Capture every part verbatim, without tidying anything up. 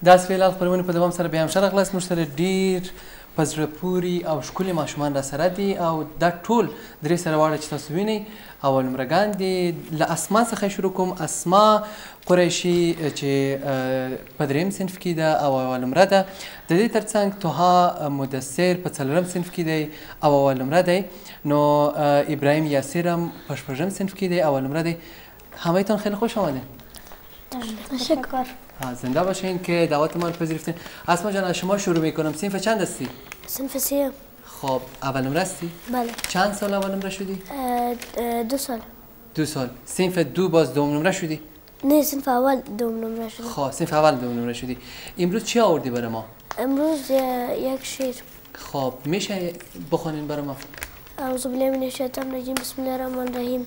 داس ویل خبرونه په دوام سره بیا هم شرق لاس مشتره ډیر پزرپوري او ښکلي ماشومان را سره دي او دا ټول درې سره واړه چې تاسو وینئ اول نمرګان دي. له اسما څخه شروع کوم. اسما قریشي چې په درېیم صنف کې ده او اول نمره ده. د دې ترڅنګ توها مدثر په څلورم صنف کې دی او اول نمره دی. نو ابراهیم یاسر هم په شپږم صنف کې دی اول نمره دی. همه‌تان خیلی خوش آمدین. تشکر. زنده باشین که دعوت ما رو پذیرفتین. اسما جان از شما شروع میکنم. صنف چند هستی؟ صنف سه. خب اول نمره هستی؟ بله. چند سال اول نمره شدی؟ دو سال. دو سال. صنف دو باز دوم نمره شدی؟ نه صنف اول دوم نمره شدی. خب صنف اول دوم نمره شدی. امروز چی آوردی برای ما؟ امروز یک شعر. خب میشه بخونین برای ما؟ اعوذ بالله من الشیطان الرجیم بسم الله الرحمن الرحیم.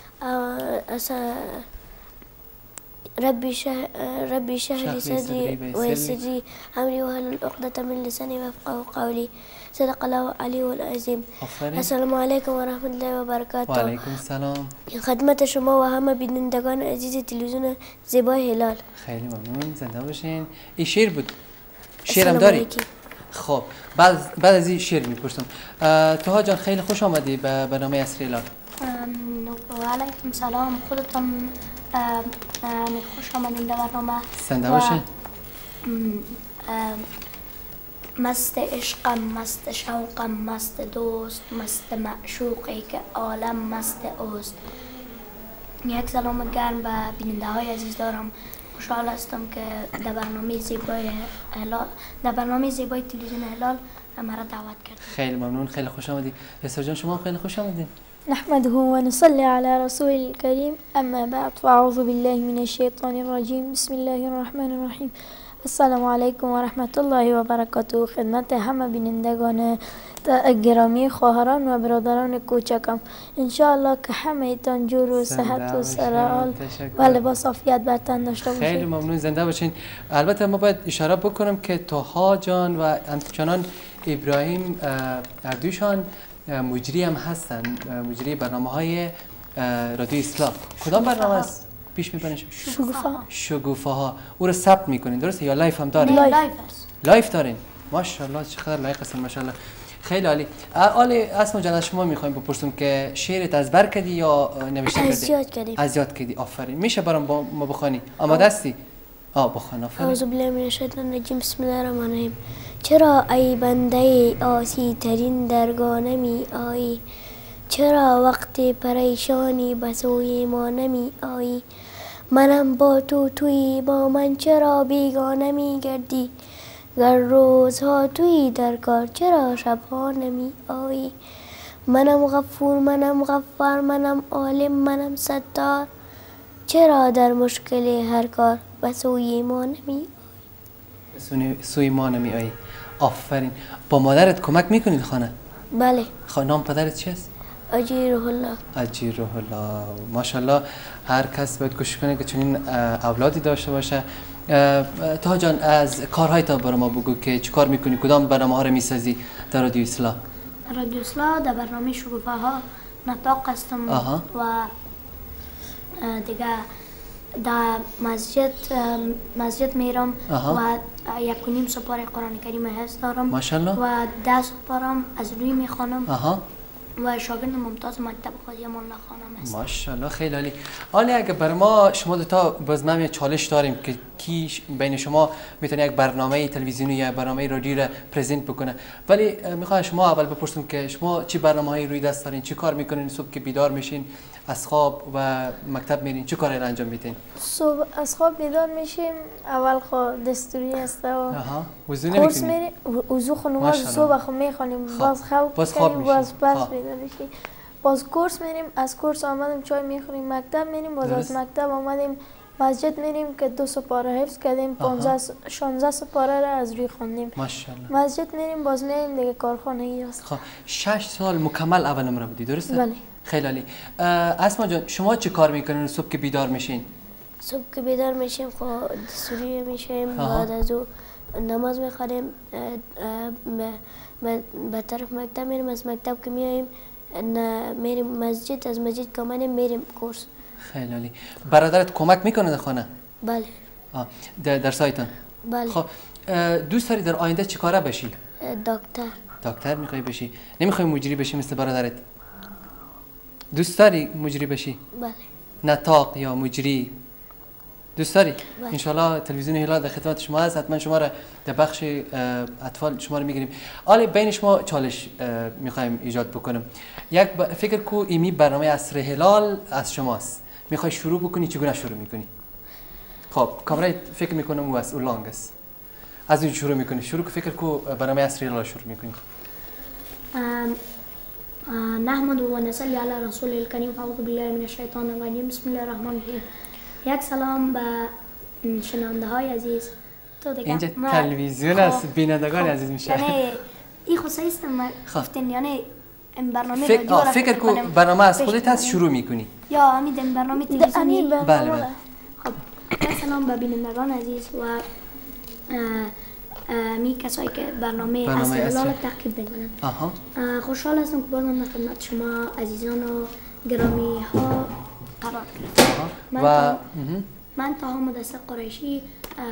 ربي شه ربي اشرح لي صدري ويسر لي امري واحلل عقدة من لساني يفقهوا قولي. صدق الله العلی العظیم. السلام علیکم و رحمت الله و برکاته. و علیکم السلام. خدمت شما و همه بینندگان عزیز تلویزیون زیبای هلال. خیلی ممنون. زنده باشین. این شعر بود. شعرم داری؟ خب بعد بعد از این شعر میپرسم. توها جان خیلی خوش آمدی به برنامه عصر هلال. و علیکم سلام. خودتان خوش آمدین در برنامه. زنده باشین. مست عشقم، مست شوقم، مست دوست، مست معشوقی که عالم مست اوست. یک سلام گرم به بیننده های عزیز دارم. خوشحال هستم که در برنامه زیبای هلال در برنامه زیبای تلویزیون هلال مرا دعوت کرد. خیلی ممنون. خیلی خوش آمدید. یاسر جان شما خیلی خوش آمدید. نحمده ونصلي على رسول الكريم اما بعد فاعوذ بالله من الشيطان الرجيم بسم الله الرحمن الرحیم. السلام علیکم و رحمت الله و برکاته. خدمت همه بینندگان گرامی خواهران و برادران کوچکم. انشاءالله که همه ایتان جور و صحت و سرحال و لباس عافیت بر تن داشته باشید. خیلی ممنون. زنده باشین. البته ما باید اشاره بکنم که توها جان و همچنان ابراهیم هر دویشان مجری هم هستن. مجری برنامه های رادیو اصلاح. کدام برنامه است پیش میبرین؟ شگوفه ها. شگوفه ها. او رو ثبت میکنین درسته یا لایف هم دارین؟ لایف لایف دارین. ماشاءالله چقدر لایق هستین ماشاءالله. خیلی عالی. عالی. اسما جان از شما میخوایم بپرسیم که شعرت از بر کردی یا نوشته کردی؟ از یاد کردیم. از یاد کردی. آفرین. میشه برام با ما بخوانی؟ آماده هستی؟ آه بخوان. آفرین. اعوذ بالله من الشیطان الرجیم بسم الله الرحمن الرحیم. چرا ای بنده آسی ترین درگاه نمی آیی؟ چرا وقت پریشانی به سوی ما نمی آیی؟ منم با تو تویی با من چرا بیگانه می گردی؟ گر روزها تویی در کار چرا شبها نمی آیی؟ منم غفور منم غفار منم عالم منم ستار، چرا در مشکل هر کار به سوی ما نمی آیی؟ سوی ما نمی آیی. آفرین. با مادرت کمک میکنید خانه؟ بله. نام پدرت چی است؟ اجیر روح الله. اجیر روح الله. ماشاءالله هر کس باید کوشش کنه که چنین اولادی داشته باشه. توها جان از کارهای تا برای ما بگو که چی کار میکنی؟ کدام برنامه ها رو میسازی در رادیو اصلاح؟ رادیو اصلاح در برنامه شگوفه ها نطاق هستم و دیگه در مسجد مسجد میرم و یک و نیم سپاره قرآن کریم حفظ دارم. ماشاءالله. و ده سپارم از روی میخوانم و شاگرد ممتاز مکتب قاضی مولا خانم هستم. ماشاءالله خیلی عالی. عالی. اگه برای ما شما دو تا باز ما چالش داریم که کی بین شما میتونه یک برنامه تلویزیونی یا برنامه رادیو را پرزنت بکنه، ولی میخوام شما اول بپرسم که شما چی برنامه‌ای روی دست دارین؟ چی کار میکنین صبح که بیدار میشین از خواب و مکتب میرین؟ چی کاری انجام میدین؟ صبح از خواب بیدار میشیم اول خود دستوری است و وضو کورس میریم وضو خونواز صبح خو میخونیم باز خواب باز خواب باز پس بیدار میشیم باز کورس میریم از کورس آمدیم چای میخوریم مکتب میریم باز از مکتب آمدیم مسجد میریم که دو سپاره حفظ کردیم پانزده شانزده سپاره را از روی خواندیم. ماشاءالله. مسجد میریم باز میریم دیگه کارخانه است. خب شش سال مکمل اول نمره بودی درسته؟ بله. خیلی عالی. اسما جان شما چه کار میکنین صبح که بیدار میشین؟ صبح که بیدار میشیم خب دستوری میشیم بعد از او نماز میخوانیم به طرف مکتب میریم از مکتب که میاییم میریم مسجد از مسجد که آمدیم میریم کورس. خیلی عالی. برادرت کمک میکنه در خانه؟ بله. در درسایتان؟ بله. خب دوست داری در آینده چی کاره بشی؟ دکتر. دکتر میخوای بشی؟ نمیخوای مجری بشی مثل برادرت؟ دوست داری مجری بشی؟ بله. نطاق یا مجری دوست داری؟ بله. انشالله تلویزیون هلال در خدمت شما هست، حتما شما را در بخش اطفال شما رو میگیریم. حالا بین شما چالش میخوایم ایجاد بکنم. یک ب... فکر کو ایمی برنامه عصر هلال از شماست، میخوای شروع بکنی چگونه شروع میکنی؟ خب کامرای فکر میکنم او است، او لانگ است. از این شروع میکنی، شروع که فکر کو برنامه عصر هلال شروع میکنی. نحمد و نصلی علی رسول الکریم. اعوذ بالله من الشیطان الرجیم. بسم الله الرحمن الرحیم. یک سلام به شنونده های عزیز. تو دیگه اینجا تلویزیون است، بینندگان عزیز میشه. یعنی این خصوصیست ما گفتین، یعنی این برنامه فکر آه فکر کو برنامه از خودت هست شروع میکنی یا همین این برنامه تلویزیونی؟ بله بله. خب یک سلام به بینندگان عزیز و می کسایی که برنامه برنامه اصل هلال تعقیب میکنند. آها. خوشحال هستم که بازم در خدمت شما عزیزان و گرامی ها قرار گرفتم. من و من تا مدثر قریشی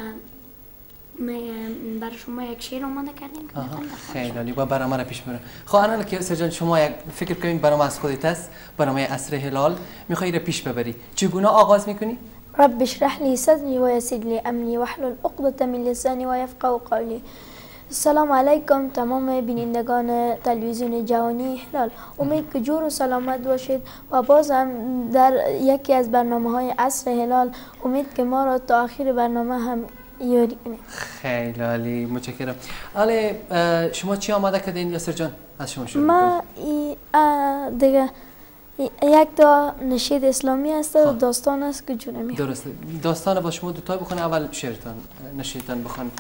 برای شما یک شعر آماده کردیم. خیلی عالی، با برنامه را پیش بریم. خب الان که سرجان شما یک فکر کنین برنامه از خودت است، برنامه عصر هلال میخوای را پیش ببری، چگونه آغاز میکنی؟ رب اشرح لي صدري ويسر لي امري واحلل عقدة من لساني ويفقهوا قولي. سلام علیکم تمام بینندگان تلویزیون جهانی هلال، امید که جور و سلامت باشید و باز هم در یکی از برنامه های عصر هلال امید که ما را تا آخر برنامه هم یاری کنید. خیلی عالی، متشکرم. حالا شما چی آماده کردین یاسر جان؟ از شما شروع ما دیگه یک تا نشید اسلامی است و داستان است که جونه می درسته، داستان با شما دوتای بخونه، اول شعرتان نشیدتان بخون.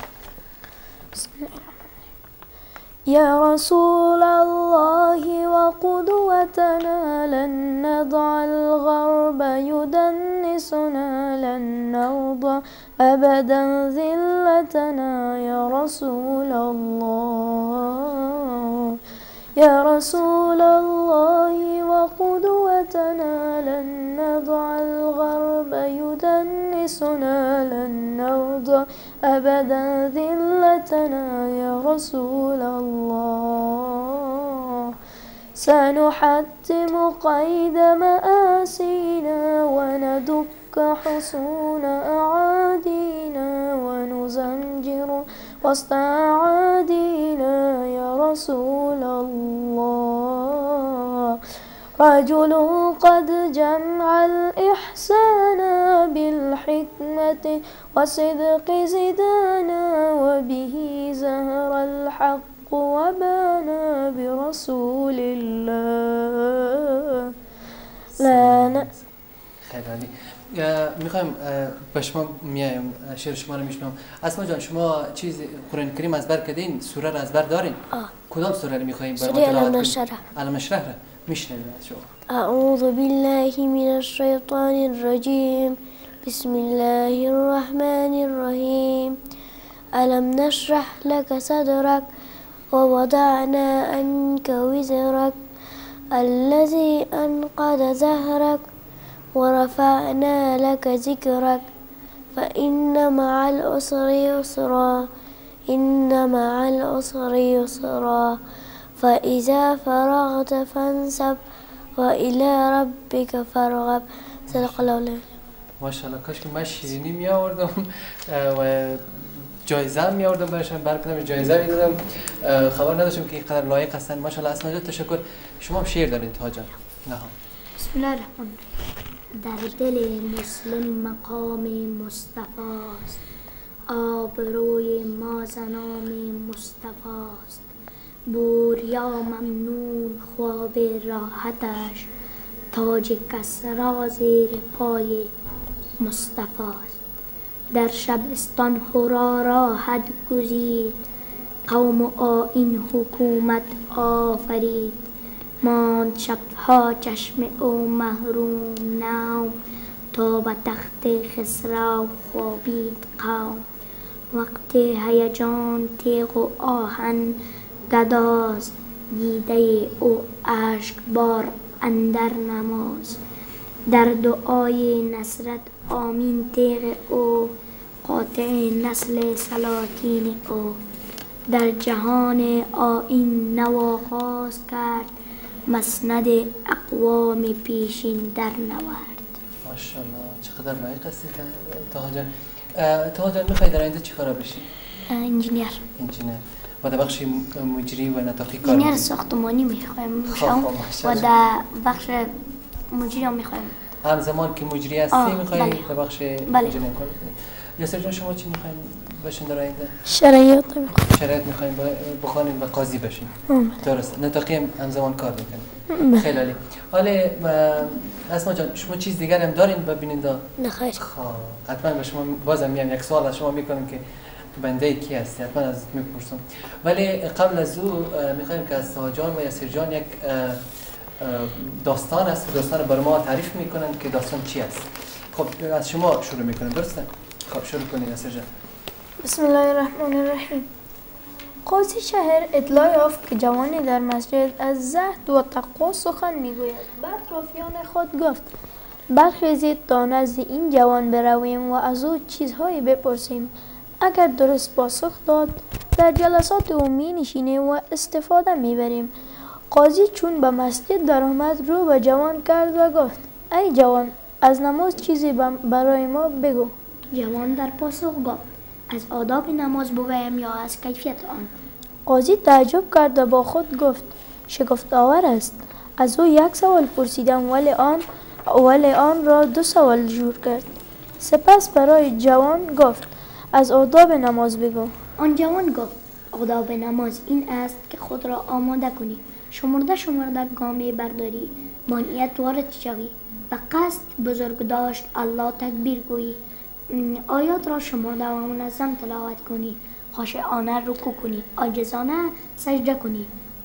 يا رسول الله وقدوتنا لن نضع الغرب يدنسنا لن نرضى أبدا ذلتنا يا رسول الله يا رسول الله وقدوتنا لن نضع الغرب يدنسنا لن نرضى أبدا ذلتنا يا رسول الله سنحتم قيد مآسينا وندك حصون أعادينا ونزمجر وسط أعادينا يا رسول الله رجل قد جمع الإحسان بالحكمة وصدق زدانا وبه زهر الحق وبانا برسول الله لا ن... خیلی میخوایم به شما میایم، شعر شما رو میشنم. اسما جان شما چیز قرآن کریم از بر کردین؟ سوره رو از بر دارین؟ آه. کدام سوره رو میخوایم برای ما تلاوت کنیم؟ سوره علم نشرح رو میشنویم از شما. اعوذ بالله من الشیطان الرجیم بسم الله الرحمن الرحیم الم نشرح لك صدرك ووضعنا عنك وزرك الذي أنقض ظهرك ورفعنا لك ذكرك فإن مع العسر يسرا إن مع العسر يسرا فإذا فرغت فانصب وإلى ربك فارغب. صدق الله العظیم. ماشاءالله، کاش که من شیرینی می آوردم و جایزه می آوردم براشون، برکردم جایزه می دادم، خبر نداشتم که اینقدر لایق هستن. ماشاءالله. اسما جان تشکر. شما هم شعر دارید ها جان؟ نه. بسم الله الرحمن الرحیم. در دل مسلم مقام مصطفی است، آبروی ما زنام مصطفی است. بوریا ممنون خواب راحتش، تاج کسری زیر پای مصطفی است. در شبستان هورا راحت گزید، قوم آیین حکومت آفرید. ماند شبها چشم او محروم نوم، تا به تخت خسرو خوابید قوم. وقت هیجان تیغ و آهن گداز، دیده او اشک بار اندر نماز. در دعای نصرت آمین تیغ او، قاطع نسل سلاطین او. در جهان آیین نواغاز کرد مسند اقوام پیشین در نورد. ماشاءالله چقدر لایق هستی طاها جان. طاها جان میخوای در آینده چی کارا بشی؟ انجینیر. انجینیر. و در بخش مجری و نطاقی کار انجینیر می‌کنی؟ ساختمانی میخوایم خب، بشم خب، و ماشاءالله. در بخش مجری هم میخوایم. همزمان که مجری هستی آه، میخوای بله. در بخش بله. مجری کار کنی؟ یاسر جان شما چی میخواین بشین در آینده؟ شرایط میخوام. شرایط میخواین بخوانید و قاضی بشین. درست. نطاقی هم همزمان کار میکنید. خیلی عالی. حالا اسما جان شما چیز دیگر هم دارین ببینید؟ نخیر. خب حتما به شما بازم میام یک سوال از شما میکنم که بنده کی هستی، حتما از میپرسم. ولی قبل از او میخوایم که از طاها جان و یاسر جان یک داستان است، داستان برای ما تعریف میکنن که داستان چی است. خب از شما شروع میکنم، درسته؟ خب شروع کنید یاسر جان. بسم الله الرحمن الرحیم. قاضی شهر اطلاع یافت که جوانی در مسجد از زهد و تقوا سخن میگوید. بعد رفیقان خود گفت برخیزید تا نزد این جوان برویم و از او چیزهایی بپرسیم. اگر درست پاسخ داد در جلسات او می نشینیم و استفاده میبریم. قاضی چون به مسجد درآمد رو به جوان کرد و گفت ای جوان از نماز چیزی برای ما بگو. جوان در پاسخ گفت از آداب نماز بگویم یا از کیفیت آن؟ قاضی تعجب کرد و با خود گفت شگفت آور است. از او یک سوال پرسیدم ولی آن ولی آن را دو سوال جور کرد. سپس برای جوان گفت از آداب نماز بگو. آن جوان گفت آداب نماز این است که خود را آماده کنی، شمرده شمرده گامی برداری، با نیت وارد شوی، به قصد بزرگ داشت الله تکبیر گویی، آیات را شمرده و منظم تلاوت کنی، خاشعانه رکوع کنی، عاجزانه سجده کنی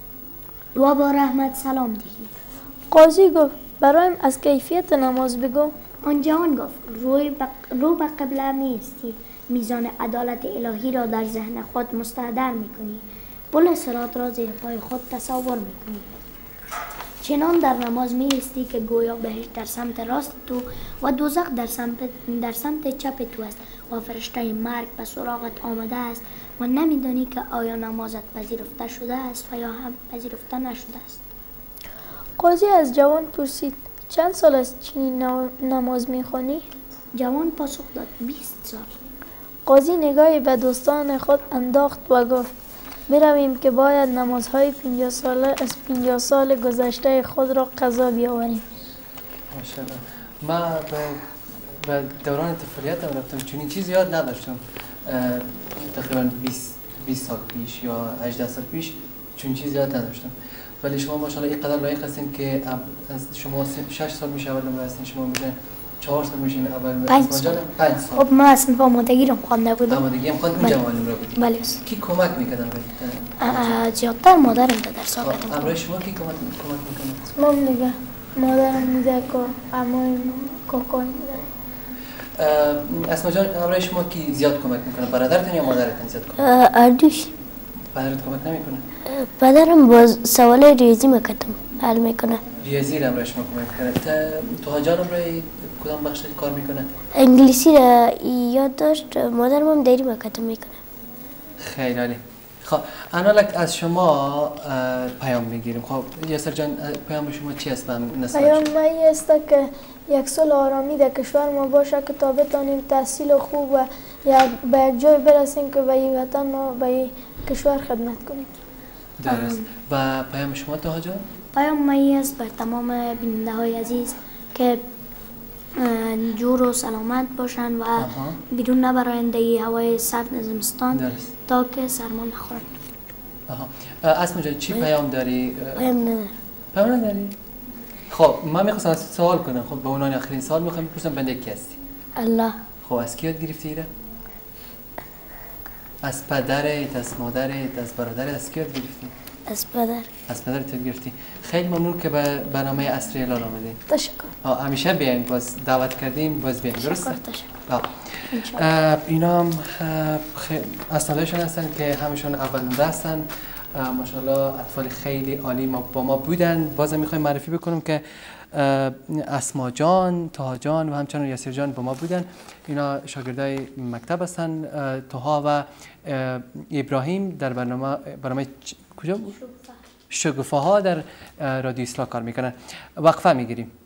و با رحمت سلام دهی. قاضی گفت برایم از کیفیت نماز بگو. آن جوان گفت روی بق... رو به قبله میستی، میزان عدالت الهی را در ذهن خود مستحضر میکنی، پل صراط را زیر پای خود تصور میکنی، چنان در نماز میستی که گویا بهشت در سمت راست تو و دوزخ در سمت در سمت چپ تو است و فرشته مرگ به سراغت آمده است و نمیدانی که آیا نمازت پذیرفته شده است و یا هم پذیرفته نشده است. قاضی از جوان پرسید چند سال است چنین نماز میخوانی؟ جوان پاسخ داد بیست سال. قاضی نگاهی به دوستان خود انداخت و گفت برویم که باید نمازهای پنجاه ساله از پنجاه سال گذشته خود را قضا بیاوریم. ماشاءالله. من به, به دوران طفولیتم رفتم چنین چیزی یاد نداشتم. تقریبا بیست سال پیش یا هجده سال پیش چنین چیزی یاد نداشتم. ولی شما ماشاءالله اینقدر لایق هستین که از شما شش سال میشه اول نمره هستین، شما میشه چهار سال میشین اول پنج سال. پنج سال. خب من اصلا آمادگی رو خوانده بودم. آمادگی هم خواند اونجا معلوم را بودی. بله. کی کمک میکردن بهت؟ زیادتر مادرم در درس ها خب همراه شما کی کمک کمک میکنه؟ مام دیگه مادرم میده که عموی کاکای میده. اسما جان همراه شما کی زیاد کمک میکنه؟ برادرتون یا مادرتون زیاد کمک؟ اردوش. پدرت کمک نمیکنه؟ پدرم باز سوال ریاضی میکردم حل میکنه. ریاضی را همراه شما کمک میکنه. طاها جان همراه کدام بخش کار میکنه؟ انگلیسی را یاد داشت، مادرم هم دیری میکردم میکنه. خیلی عالی. خب انالک از شما پیام میگیریم. خب یاسر جان پیام شما چی است؟ پیام مایی است که یک سال آرامی در کشور ما باشه که تا بتانیم تحصیل خوب و یا به یک جای برسیم که به این وطن ما به این کشور خدمت کنیم. درست. و پیام شما طاها جان؟ پیام مایی است بر تمام بیننده های عزیز که جور و سلامت باشن و بیرون نبرایند در هوای سرد زمستان تا که سرما نخورند. اسما جان چی پیام داری؟ پیام ندارم. پیام نداری؟ خب من میخواستم از سوال کنم. خب به عنوان آخرین سوال میخوام بپرسم بنده کی هستی؟ الله. خب از کی یاد گرفتی ایره؟ از پدرت، از مادرت، از برادرت، از کی یاد گرفتی؟ از پدر. از پدرت یاد گرفتی. خیلی ممنون که به برنامه عصری هلال آمدید. تشکر. همیشه بیاین، باز دعوت کردیم باز بیاین، درسته؟ تشکر. اینا هم اسنادشون هستن که همشون اول نمره هستن. ماشاءالله اطفال خیلی عالی ما با ما بودن. بازم میخوایم معرفی بکنم که اسما جان، طه جان و همچنان یاسر جان با ما بودن. اینا شاگردای مکتب هستن. طه و ابراهیم در برنامه برنامه کجا بود؟ شگوفه ها در رادیو اصلاح کار میکنن. وقفه میگیریم.